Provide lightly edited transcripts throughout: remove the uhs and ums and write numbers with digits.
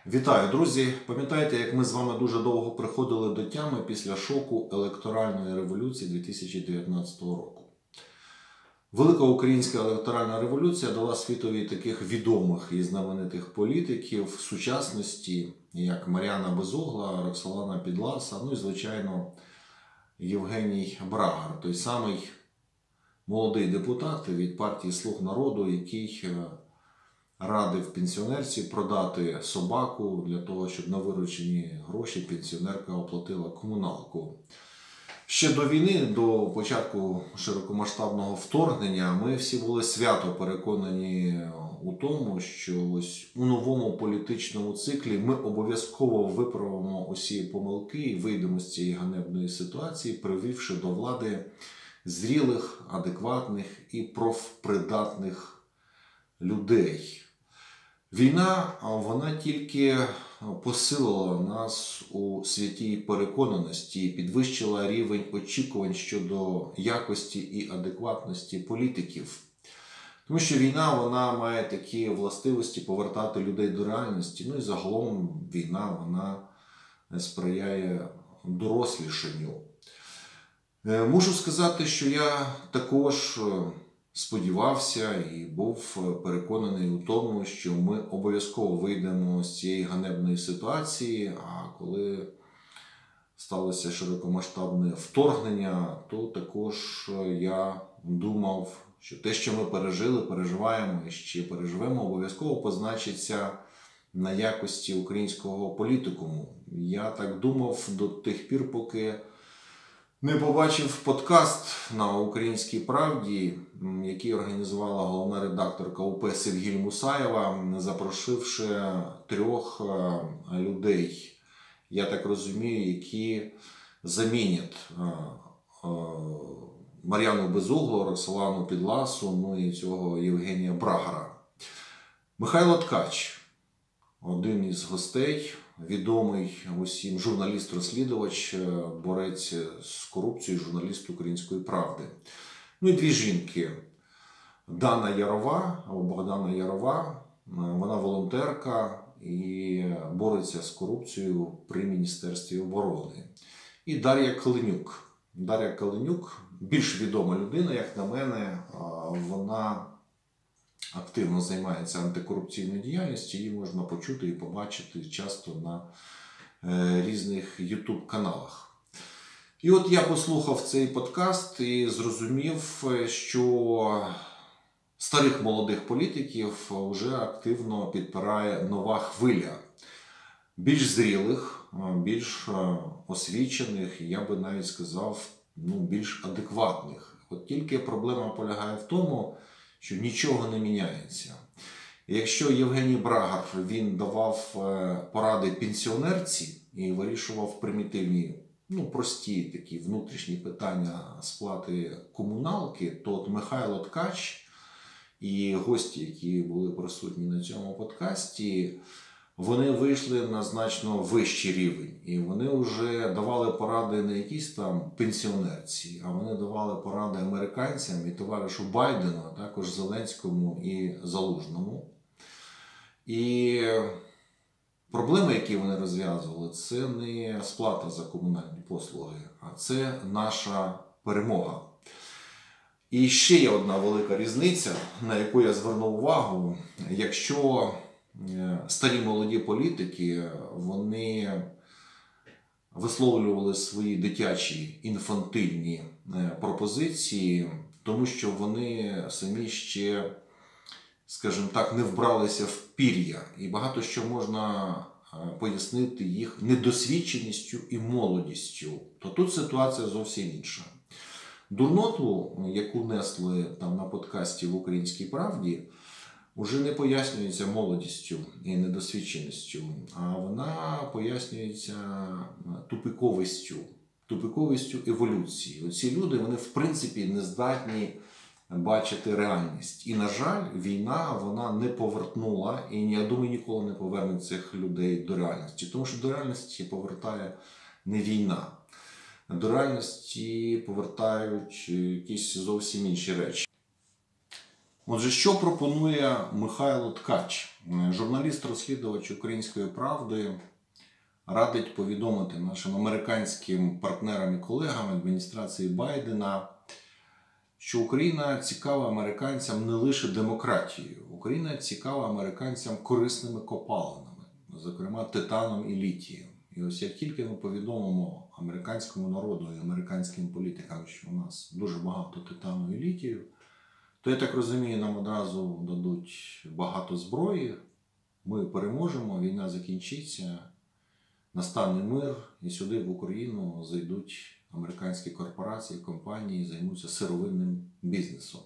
Вітаю, друзі! Пам'ятаєте, як ми з вами дуже довго приходили до тями після шоку електоральної революції 2019 року. Велика українська електоральна революція дала світові таких відомих і знаменитих політиків в сучасності, як Мар'яна Безугла, Роксолана Підласа, ну і, звичайно, Євгеній Брагар, той самий молодий депутат від партії «Слуг народу», який радив пенсіонерці продати собаку для того, щоб на виручені гроші пенсіонерка оплатила комуналку. Ще до війни, до початку широкомасштабного вторгнення, ми всі були свято переконані у тому, що ось у новому політичному циклі ми обов'язково виправимо усі помилки і вийдемо з цієї ганебної ситуації, привівши до влади зрілих, адекватних і профпридатних людей. Війна, вона тільки посилила нас у святій переконаності і підвищила рівень очікувань щодо якості і адекватності політиків. Тому що війна, вона має такі властивості повертати людей до реальності. Ну і загалом війна, вона сприяє дорослішанню. Можу сказати, що я також сподівався і був переконаний у тому, що ми обов'язково вийдемо з цієї ганебної ситуації, а коли сталося широкомасштабне вторгнення, то також я думав, що те, що ми пережили, переживаємо і ще переживемо, обов'язково позначиться на якості українського політикуму. Я так думав до тих пір, поки не побачив подкаст на «Українській правді», який організувала головна редакторка УП Севгіль Мусаєва, запрошивши 3 людей, я так розумію, які замінять Мар'яну Безуглу, Роксолану Підласу, ну і цього Євгенія Брагара. Михайло Ткач, один із гостей, відомий усім журналіст-розслідувач, борець з корупцією, журналіст «Української правди». Ну і 2 жінки. Дана Ярова, або Богдана Ярова, вона волонтерка і бореться з корупцією при Міністерстві оборони. І Дар'я Каленюк. Дар'я Каленюк, більш відома людина, як на мене, вона активно займається антикорупційною діяльністю, її можна почути і побачити часто на різних YouTube-каналах. І от я послухав цей подкаст і зрозумів, що старих молодих політиків вже активно підпирає нова хвиля. Більш зрілих, більш освічених, я би навіть сказав, більш адекватних. От тільки проблема полягає в тому, що нічого не міняється. Якщо Євгеній Брагар, він давав поради пенсіонерці і вирішував примітивні, прості такі внутрішні питання сплати комуналки, то от Михайло Ткач і гості, які були присутні на цьому подкасті, вони вийшли на значно вищий рівень. І вони вже давали поради не якійсь там пенсіонерці, а вони давали поради американцям і товаришу Байдену, а також Зеленському і Залужному. І проблеми, які вони розв'язували, це не сплата за комунальні послуги, а це наша перемога. І ще є одна велика різниця, на яку я звернув увагу. Якщо старі молоді політики, вони висловлювали свої дитячі інфантильні пропозиції, тому що вони самі ще, скажімо так, не вбралися в пір'я. І багато що можна пояснити їх недосвідченістю і молодістю. То тут ситуація зовсім інша. Дурноту, яку несли там на подкасті в «Українській правді», уже не пояснюється молодістю і недосвідченістю, а вона пояснюється тупиковістю еволюції. Оці люди, вони в принципі не здатні бачити реальність. І, на жаль, війна, вона не повернула, і, я думаю, ніколи не поверне цих людей до реальності. Тому що до реальності повертає не війна. До реальності повертають якісь зовсім інші речі. Отже, що пропонує Михайло Ткач? Журналіст-розслідувач «Української правди» радить повідомити нашим американським партнерам і колегам адміністрації Байдена, що Україна цікава американцям не лише демократією. Україна цікава американцям корисними копалинами, зокрема титаном і літієм. І ось як тільки ми повідомимо американському народу і американським політикам, що у нас дуже багато титану і літію, то, я так розумію, нам одразу дадуть багато зброї, ми переможемо, війна закінчиться, настане мир, і сюди в Україну зайдуть американські корпорації, компанії, займуться сировинним бізнесом.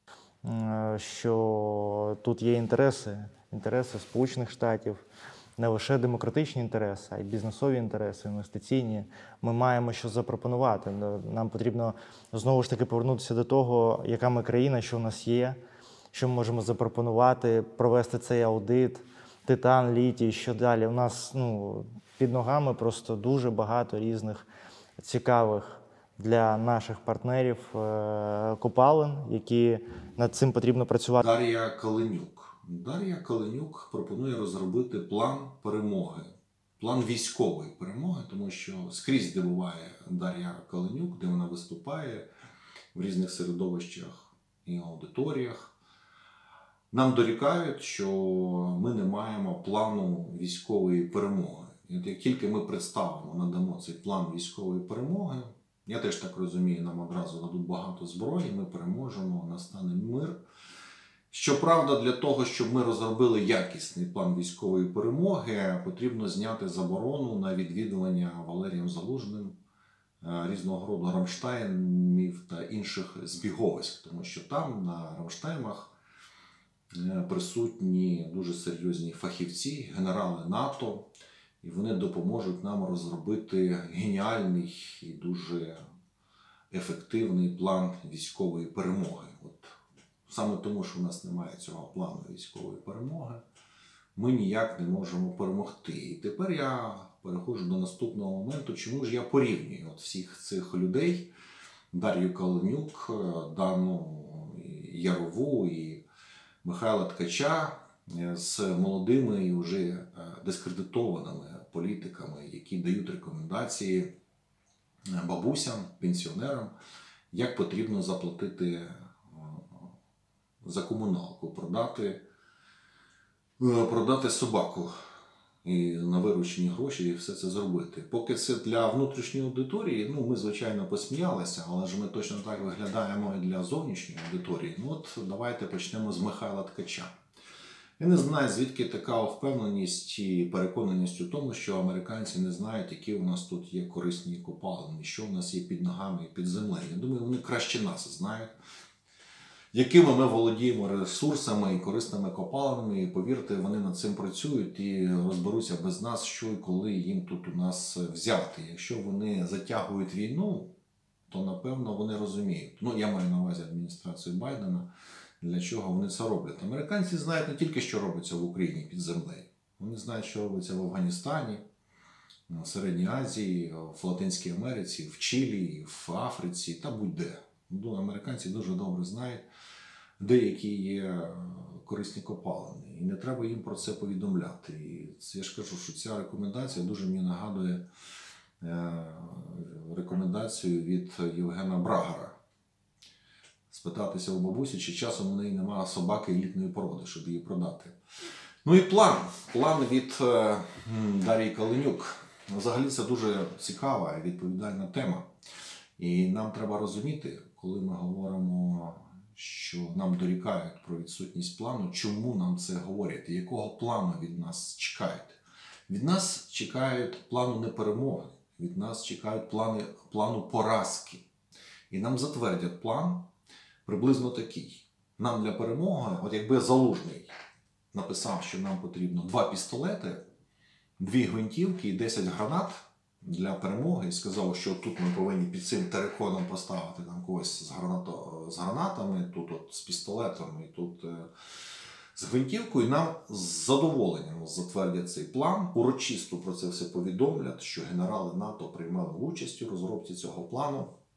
Що тут є інтереси Сполучених Штатів, не лише демократичні інтереси, а й бізнесові інтереси, інвестиційні. Ми маємо що запропонувати. Нам потрібно знову ж таки повернутися до того, яка ми країна, що в нас є, що ми можемо запропонувати, провести цей аудит, титан, літій, що далі. У нас під ногами просто дуже багато різних цікавих для наших партнерів копалин, які над цим потрібно працювати. Дар'я Каленюк пропонує розробити план перемоги, план військової перемоги, тому що скрізь, де буває Дар'я Каленюк, де вона виступає в різних середовищах і аудиторіях, нам дорікають, що ми не маємо плану військової перемоги. І от як тільки ми представимо, надамо цей план військової перемоги, я теж так розумію, нам одразу дадуть багато зброї, ми переможемо, настане мир. Щоправда, для того, щоб ми розробили якісний план військової перемоги, потрібно зняти заборону на відвідування Валерієм Залужним різного роду Рамштаймів та інших збіговиськ, тому що там на Рамштаймах присутні дуже серйозні фахівці, генерали НАТО, і вони допоможуть нам розробити геніальний і дуже ефективний план військової перемоги. Саме тому, що в нас немає цього плану військової перемоги, ми ніяк не можемо перемогти. І тепер я переходжу до наступного моменту, чому ж я порівнюю всіх цих людей, Дар'ю Каленюк, Дану Ярову і Михайла Ткача, з молодими і вже дискредитованими політиками, які дають рекомендації бабусям, пенсіонерам, як потрібно заплатити за комуналку, продати собаку і на виручені гроші і все це зробити. Поки це для внутрішньої аудиторії, ми, звичайно, посміялися, але ж ми точно так виглядаємо і для зовнішньої аудиторії. Давайте почнемо з Михайла Ткача. Я не знаю, звідки така впевненість і переконаність у тому, що американці не знають, які у нас тут є корисні копалини, що у нас є під ногами і під землею. Я думаю, вони краще нас знають, якими ми володіємо ресурсами і корисними копалинами, і повірте, вони над цим працюють і розберуться без нас, що і коли їм тут у нас взяти. Якщо вони затягують війну, то напевно вони розуміють. Я маю на увазі адміністрацію Байдена, для чого вони це роблять. Американці знають не тільки, що робиться в Україні під землею. Вони знають, що робиться в Афганістані, в Середній Азії, в Латинській Америці, в Чилі, в Африці та будь-де. Американці дуже добре знають, де які є корисні копалини. І не треба їм про це повідомляти. І я ж кажу, що ця рекомендація дуже мені нагадує рекомендацію від Євгена Брагара. Спитатися у бабусі, чи часом у неї немає собаки елітної породи, щоб її продати. І план. План від Дар'ї Каленюк. Взагалі це дуже цікава і відповідальна тема. І нам треба розуміти, коли ми говоримо, що нам дорікають про відсутність плану, чому нам це говорять, і якого плану від нас чекають. Від нас чекають плану не перемоги, від нас чекають плану поразки. І нам затвердять план приблизно такий. Нам для перемоги, от якби Залужний написав, що нам потрібно 2 пістолети, 2 гвинтівки і 10 гранат для перемоги, і сказав, що тут ми повинні під цим териконом поставити когось з гранатами, тут з пістолетом і тут з гвинтівкою, і нам з задоволенням затвердять цей план, урочисто про це все повідомлять, що генерали НАТО приймали участь у розробці цього плану.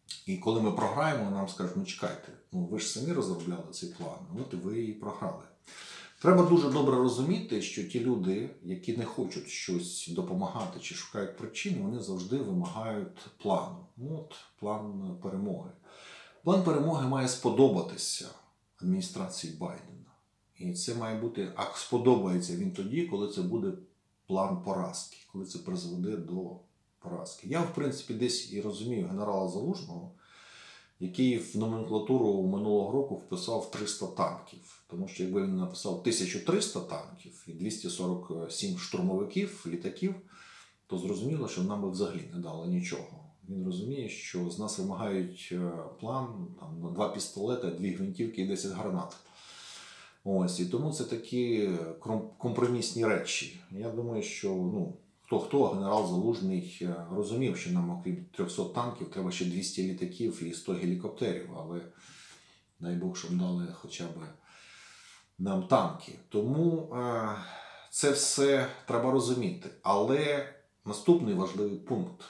І коли ми програємо, нам скажуть, ну чекайте, ну ви ж самі розробляли цей план, от і ви і програли. Треба дуже добре розуміти, що ті люди, які не хочуть щось допомагати чи шукають причин, вони завжди вимагають плану. Ну, от план перемоги. План перемоги має сподобатися адміністрації Байдена. І це має бути, а сподобається він тоді, коли це буде план поразки, коли це призведе до поразки. Я, в принципі, десь і розумію генерала Залужного, який в номенклатуру минулого року вписав 300 танків. Тому що якби він написав 1300 танків і 247 штурмовиків, літаків, то зрозуміло, що нам би взагалі не дало нічого. Він розуміє, що з нас вимагають план там, на 2 пістолети, 2 гвинтівки і 10 гранат. Ось, і тому це такі компромісні речі. Я думаю, що хто генерал Залужний розумів, що нам, окрім 300 танків, треба ще 200 літаків і 100 гелікоптерів, але дай Бог, щоб дали хоча б нам танки. Тому це все треба розуміти. Але наступний важливий пункт.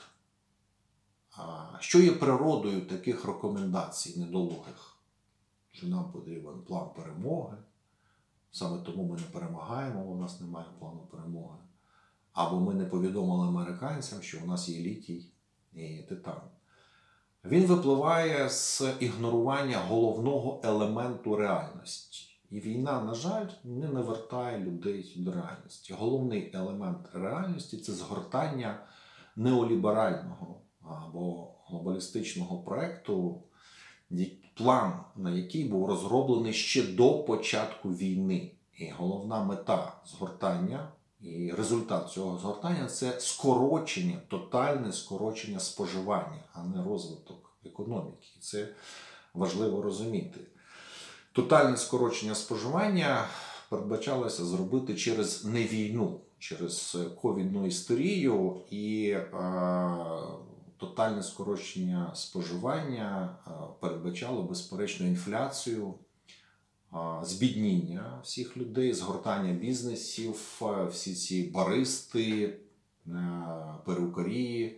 Що є природою таких рекомендацій недолугих? Що нам потрібен план перемоги, саме тому ми не перемагаємо, бо у нас немає плану перемоги. Або ми не повідомили американцям, що у нас є літій і титан. Він випливає з ігнорування головного елементу реальності. І війна, на жаль, не навертає людей до реальності. Головний елемент реальності – це згортання неоліберального або глобалістичного проєкту, план на який був розроблений ще до початку війни. І головна мета згортання і результат цього згортання – це скорочення, тотальне скорочення споживання, а не розвиток економіки. І це важливо розуміти. Тотальне скорочення споживання передбачалося зробити через не війну, через ковідну істерію і тотальне скорочення споживання передбачало безперечно інфляцію, збідніння всіх людей, згортання бізнесів, всі ці баристи, перукарі,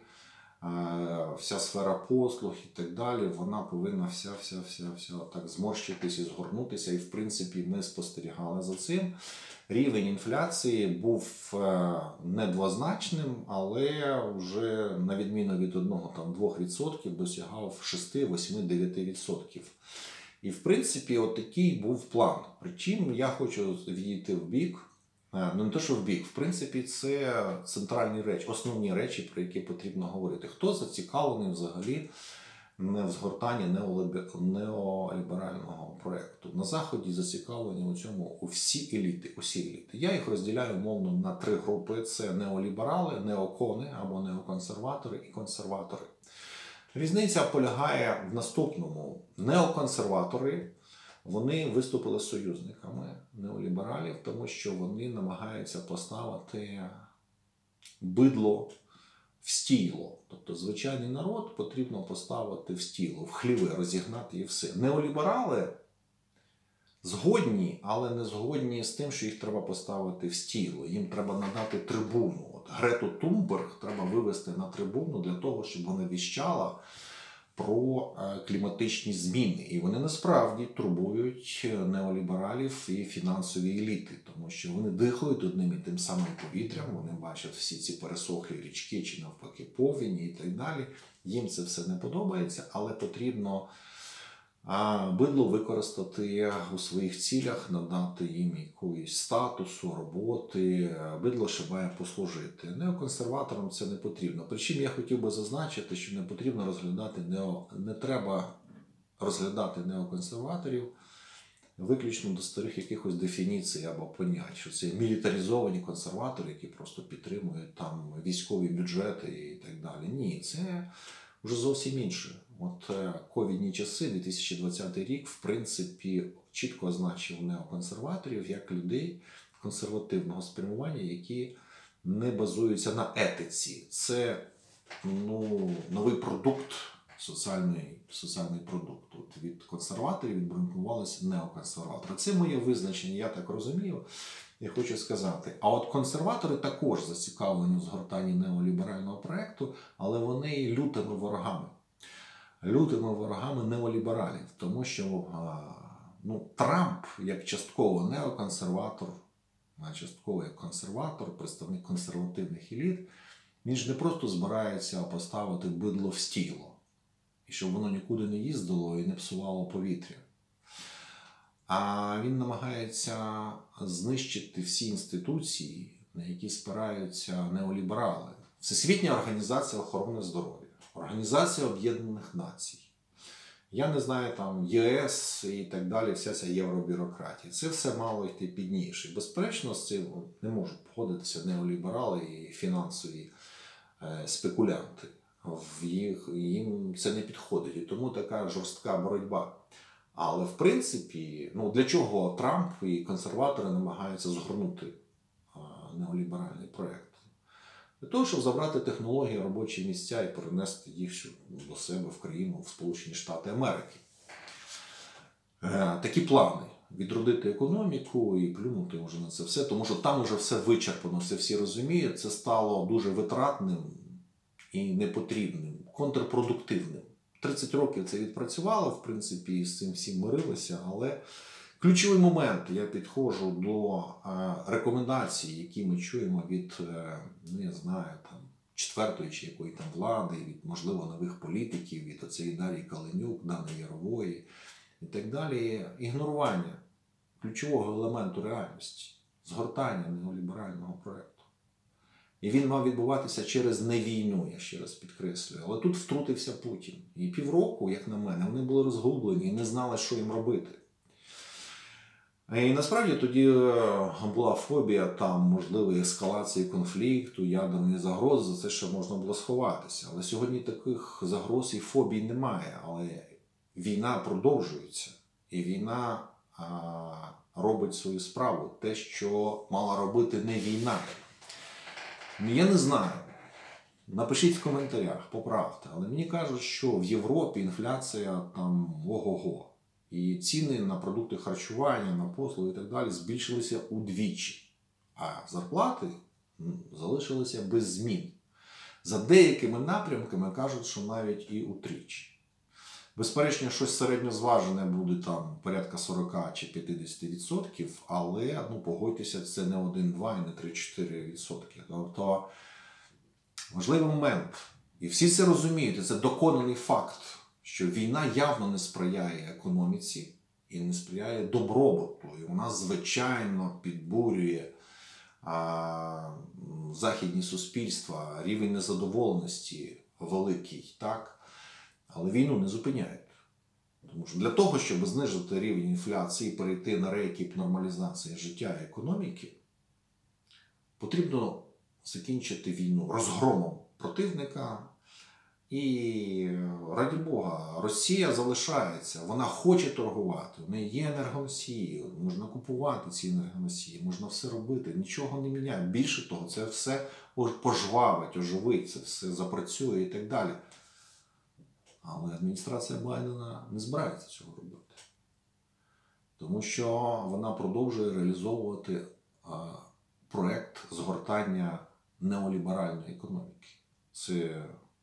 вся сфера послуг і так далі, вона повинна вся так зморщитись і згорнутися. І в принципі ми спостерігали за цим. Рівень інфляції був не двозначним, але вже на відміну від 1-2% досягав 6, 8, 9%. І в принципі отакий був план. Причому я хочу відійти в бік, не те, що в бік, в принципі це центральні речі, основні речі, про які потрібно говорити. Хто зацікавлений взагалі в згортанні неоліберального проєкту? На Заході зацікавлені у цьому усі еліти. Я їх розділяю умовно на 3 групи. Це неоліберали, неокони або неоконсерватори і консерватори. Різниця полягає в наступному. Неоконсерватори, вони виступили союзниками неолібералів, тому що вони намагаються поставити бидло в стійло. Тобто звичайний народ потрібно поставити в стійло, в хліви, розігнати і все. Неоліберали згодні, але не згодні з тим, що їх треба поставити в стійло. Їм треба надати трибуну. От Грету Тунберг треба вивести на трибуну для того, щоб вона віщала про кліматичні зміни. І вони насправді турбують неолібералів і фінансові еліти, тому що вони дихають одним і тим самим повітрям, вони бачать всі ці пересохлі річки чи навпаки повені і так далі. Їм це все не подобається, але потрібно бидло використати у своїх цілях, надати їм якоїсь статусу, роботи. Бидло ще має послужити. Неоконсерваторам це не потрібно. Причому я хотів би зазначити, що не потрібно не треба розглядати неоконсерваторів виключно до старих якихось дефініцій або понять, що це мілітаризовані консерватори, які просто підтримують там військові бюджети і так далі. Ні, це вже зовсім інше. От ковідні часи, 2020 рік, в принципі, чітко означив неоконсерваторів як людей консервативного спрямування, які не базуються на етиці. Це новий продукт, соціальний продукт. От від консерваторів відбранкувалися неоконсерватори. Це моє визначення, я так розумію. Я хочу сказати, а от консерватори також зацікавлені в згортанні неоліберального проєкту, але вони є лютими ворогами. лютими ворогами неолібералів, тому що Трамп як частково неоконсерватор, а частково як консерватор, представник консервативних еліт, він ж не просто збирається поставити бидло в стіло, і щоб воно нікуди не їздило і не псувало повітря. А він намагається знищити всі інституції, на які спираються неоліберали. Всесвітня організація охорони здоров'я, Організація Об'єднаних Націй, я не знаю, там ЄС і так далі, вся ця євробюрократія. Це все мало йти підніше. Безперечно, з цим не можуть погодитися неоліберали і фінансові спекулянти. Їм це не підходить, і тому така жорстка боротьба. Але в принципі, для чого Трамп і консерватори намагаються згорнути неоліберальний проєкт? Для того, щоб забрати технології, робочі місця і перенести їх до себе в країну, в Сполучені Штати Америки. Такі плани. Відродити економіку і плюнути вже на це все, тому що там вже все вичерпано, це всі розуміють. Це стало дуже витратним і непотрібним, контрпродуктивним. 30 років це відпрацювало, в принципі, і з цим всім мирилися, але ключовий момент, я підходжу до рекомендацій, які ми чуємо від, четвертої чи якої там влади, від, можливо, нових політиків, від оцеї Дар'ї Каленюк, Дани Ярової і так далі. Ігнорування ключового елементу реальності, згортання неоліберального проєкту. І він мав відбуватися через не війну, я ще раз підкреслюю. Але тут втрутився Путін. І півроку, як на мене, вони були розгублені і не знали, що їм робити. І насправді тоді була фобія там можливої ескалації конфлікту, ядерної загрози, за це ще можна було сховатися. Але сьогодні таких загроз і фобій немає. Але війна продовжується. І війна робить свою справу. Те, що мала робити не війна. Я не знаю. Напишіть в коментарях, поправте. Але мені кажуть, що в Європі інфляція там ого-го. І ціни на продукти харчування, на послуги і так далі збільшилися удвічі. А зарплати залишилися без змін. За деякими напрямками кажуть, що навіть і утричі. Безперечно, щось середньозважене буде там порядка 40 чи 50%, але, погодьтеся, це не 1-2 і не 3-4%. Тобто, важливий момент. І всі це розуміють, і це доконаний факт, що війна явно не сприяє економіці і не сприяє добробуту. І вона, звичайно, підбурює західні суспільства, рівень незадоволеності великий, так? Але війну не зупиняють. Тому що для того, щоб знижити рівень інфляції і перейти на рейки нормалізації життя і економіки, потрібно закінчити війну розгромом противника. І, раді Бога, Росія залишається, вона хоче торгувати, в неї є енергоносії, можна купувати ці енергоносії, можна все робити, нічого не міняє. Більше того, це все пожвавить, оживить, це все запрацює і так далі. Але адміністрація Байдена не збирається цього робити. Тому що вона продовжує реалізовувати проєкт згортання неоліберальної економіки. Це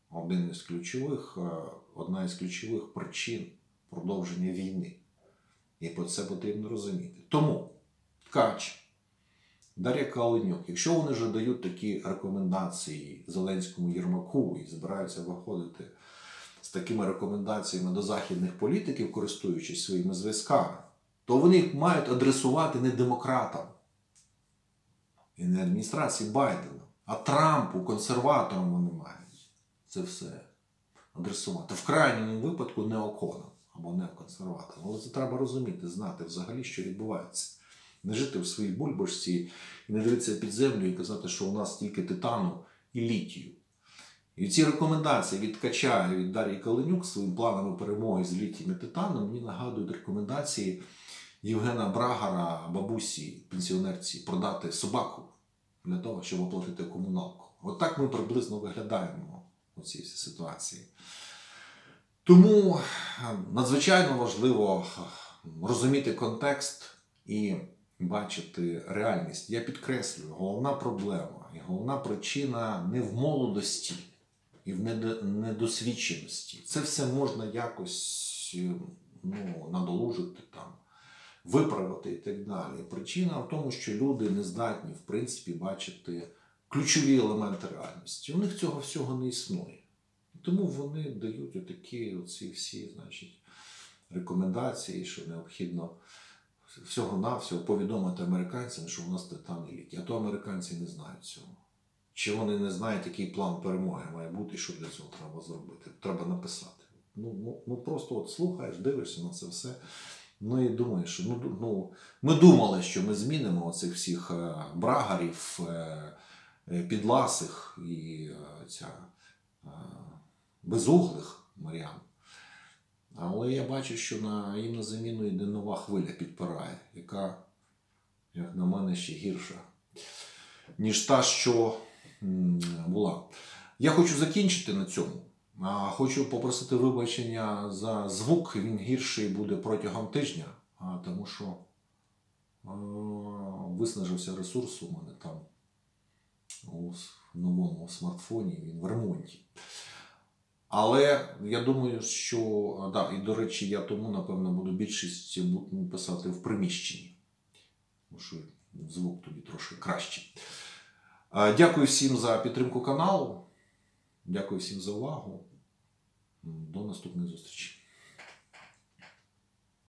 одна із ключових причин продовження війни. І про це потрібно розуміти. Тому Ткач, Дар'я Каленюк, якщо вони вже дають такі рекомендації Зеленському, Єрмаку і збираються виходити з такими рекомендаціями до західних політиків, користуючись своїми зв'язками, то вони їх мають адресувати не демократам і не адміністрації Байдена, а Трампу, консерваторам вони мають це все адресувати. В крайньому випадку неоконам або неоконсерваторам. Але це треба розуміти, знати взагалі, що відбувається. Не жити в своїй бульбашці і не дивитися під землю і казати, що у нас тільки титану і літію. І ці рекомендації від Ткача і від Дар'ї Каленюк своїм планами перемоги з літієм і титаном мені нагадують рекомендації Євгена Брагара, бабусі, пенсіонерці, продати собаку для того, щоб оплатити комуналку. От так ми приблизно виглядаємо у цій ситуації. Тому надзвичайно важливо розуміти контекст і бачити реальність. Я підкреслюю, головна проблема і головна причина не в молодості, і в недосвідченості. Це все можна якось надолужити, там, виправити і так далі. Причина в тому, що люди не здатні, в принципі, бачити ключові елементи реальності. У них цього всього не існує. Тому вони дають отакі оці всі, значить, рекомендації, що необхідно всього-навсього повідомити американцям, що у нас титани літій. А то американці не знають цього. Чи вони не знають, який план перемоги має бути і що для цього треба зробити. Треба написати. Просто от слухаєш, дивишся на це все. Ну і думаєш, що ми думали, що ми змінимо оцих всіх брагарів, підласих і безуглих морян. Але я бачу, що їм на заміну йде нова хвиля підпирає, яка, як на мене, ще гірша, ніж та, що була. Я хочу закінчити на цьому. Хочу попросити вибачення за звук, він гірший буде протягом тижня, тому що виснажився ресурс у мене там у новому смартфоні, він в ремонті. Але я думаю, що, і до речі, я тому, напевно, буду більшість писати в приміщенні, тому що звук тоді трошки кращий. Дякую всім за підтримку каналу, дякую всім за увагу. До наступних зустрічей.